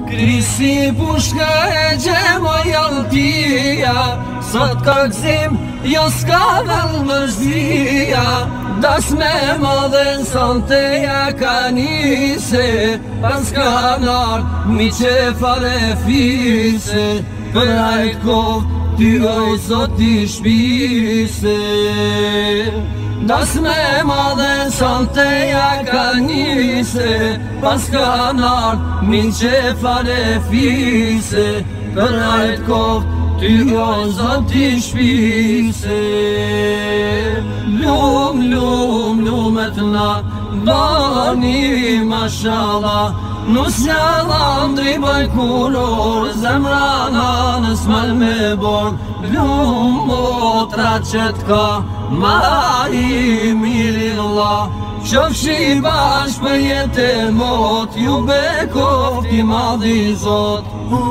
Krisi pushka e gjema jaltia, sot ka gzim, jo s'ka vëllmërzia. Das me madhen santeja ka nise, pas ka nar mi që fare fise, për ajt kohë ty oj sot i shpise. Das me madhen santeja ka nise, pas ka nar mi që fare fise, për ajt kohë ty oj sot i shpise. Lumet na bani mashallah, nus jalan dribaj kulor, zemra na nësmal me bon. Motra qëtka ma i mirillah, qofshi bashkë për jetë e mot, ju bekofti madhi zot.